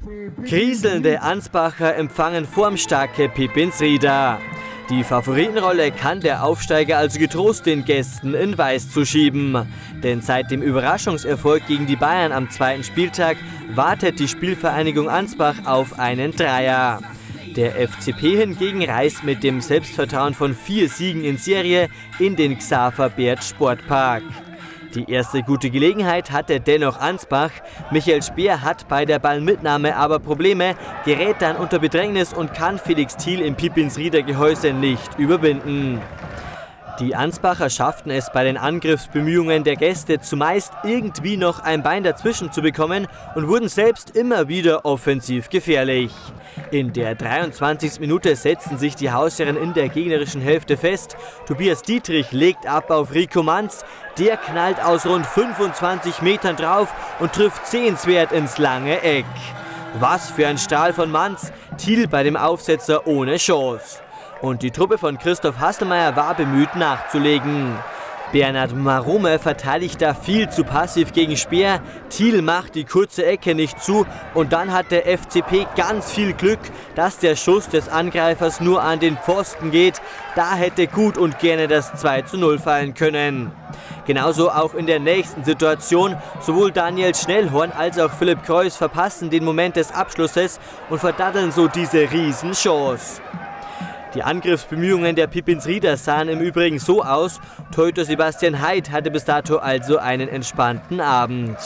Kriselnde Ansbacher empfangen formstarke Pipinsrieder. Die Favoritenrolle kann der Aufsteiger also getrost den Gästen in Weiß zuschieben. Denn seit dem Überraschungserfolg gegen die Bayern am zweiten Spieltag wartet die Spielvereinigung Ansbach auf einen Dreier. Der FCP hingegen reist mit dem Selbstvertrauen von 4 Siegen in Serie in den Xaver-Bert Sportpark. Die erste gute Gelegenheit hatte dennoch Ansbach. Michael Speer hat bei der Ballmitnahme aber Probleme, gerät dann unter Bedrängnis und kann Felix Thiel im Pipinsrieder Gehäuse nicht überwinden. Die Ansbacher schafften es bei den Angriffsbemühungen der Gäste zumeist irgendwie noch ein Bein dazwischen zu bekommen und wurden selbst immer wieder offensiv gefährlich. In der 23. Minute setzten sich die Hausherren in der gegnerischen Hälfte fest. Tobias Dietrich legt ab auf Rico Manz. Der knallt aus rund 25 Metern drauf und trifft sehenswert ins lange Eck. Was für ein Stahl von Manz, Thiel bei dem Aufsetzer ohne Chance. Und die Truppe von Christoph Hasselmeier war bemüht nachzulegen. Bernhard Marume verteidigt da viel zu passiv gegen Speer. Thiel macht die kurze Ecke nicht zu und dann hat der FCP ganz viel Glück, dass der Schuss des Angreifers nur an den Pfosten geht. Da hätte gut und gerne das 2:0 fallen können. Genauso auch in der nächsten Situation. Sowohl Daniel Schnellhorn als auch Philipp Kreuz verpassen den Moment des Abschlusses und verdatteln so diese Riesenchance. Die Angriffsbemühungen der Pipinsrieder sahen im Übrigen so aus. Torhüter Sebastian Heid hatte bis dato also einen entspannten Abend.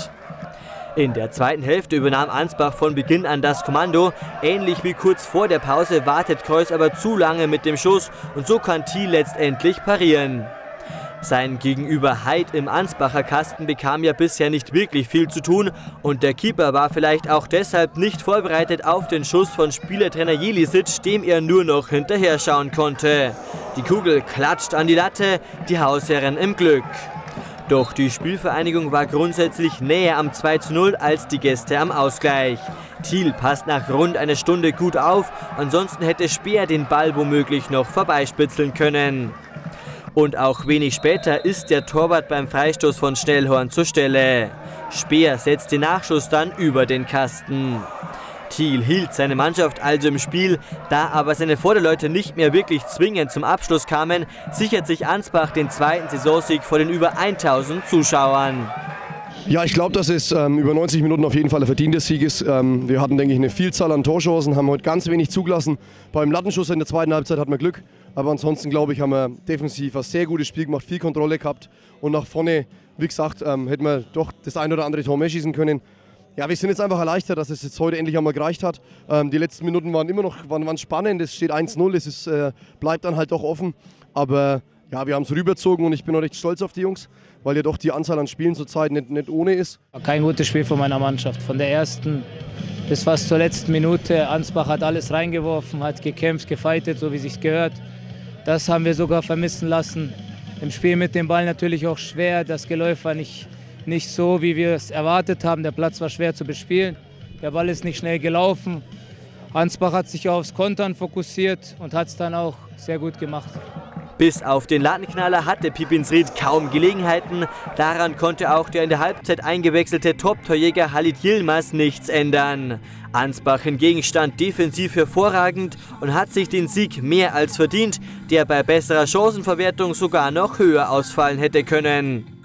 In der zweiten Hälfte übernahm Ansbach von Beginn an das Kommando. Ähnlich wie kurz vor der Pause wartet Kreuz aber zu lange mit dem Schuss und so kann Thiel letztendlich parieren. Sein Gegenüber Heid im Ansbacher Kasten bekam ja bisher nicht wirklich viel zu tun und der Keeper war vielleicht auch deshalb nicht vorbereitet auf den Schuss von Spielertrainer Jelisic, dem er nur noch hinterher schauen konnte. Die Kugel klatscht an die Latte, die Hausherren im Glück. Doch die Spielvereinigung war grundsätzlich näher am 2:0 als die Gäste am Ausgleich. Thiel passt nach rund einer Stunde gut auf, ansonsten hätte Speer den Ball womöglich noch vorbeispitzeln können. Und auch wenig später ist der Torwart beim Freistoß von Schnellhorn zur Stelle. Speer setzt den Nachschuss dann über den Kasten. Thiel hielt seine Mannschaft also im Spiel, da aber seine Vorderleute nicht mehr wirklich zwingend zum Abschluss kamen, sichert sich Ansbach den zweiten Saisonsieg vor den über 1000 Zuschauern. Ja, ich glaube, dass es über 90 Minuten auf jeden Fall ein verdientes Sieg ist. Wir hatten, denke ich, eine Vielzahl an Torchancen, haben heute ganz wenig zugelassen. Beim Lattenschuss in der zweiten Halbzeit hatten wir Glück, aber ansonsten, glaube ich, haben wir defensiv ein sehr gutes Spiel gemacht, viel Kontrolle gehabt und nach vorne, wie gesagt, hätten wir doch das ein oder andere Tor mehr schießen können. Ja, wir sind jetzt einfach erleichtert, dass es jetzt heute endlich einmal gereicht hat. Die letzten Minuten waren immer noch waren spannend, es steht 1:0, es bleibt dann halt doch offen, aber ja, wir haben es rübergezogen und ich bin auch recht stolz auf die Jungs, weil ja doch die Anzahl an Spielen zurzeit nicht ohne ist. Kein gutes Spiel von meiner Mannschaft. Von der ersten bis fast zur letzten Minute. Ansbach hat alles reingeworfen, hat gekämpft, gefeitet, so wie es sich gehört. Das haben wir sogar vermissen lassen. Im Spiel mit dem Ball natürlich auch schwer. Das Geläuf war nicht so, wie wir es erwartet haben. Der Platz war schwer zu bespielen. Der Ball ist nicht schnell gelaufen. Ansbach hat sich aufs Kontern fokussiert und hat es dann auch sehr gut gemacht. Bis auf den Lattenknaller hatte Pipinsried kaum Gelegenheiten. Daran konnte auch der in der Halbzeit eingewechselte Top-Torjäger Halit Yilmaz nichts ändern. Ansbach hingegen stand defensiv hervorragend und hat sich den Sieg mehr als verdient, der bei besserer Chancenverwertung sogar noch höher ausfallen hätte können.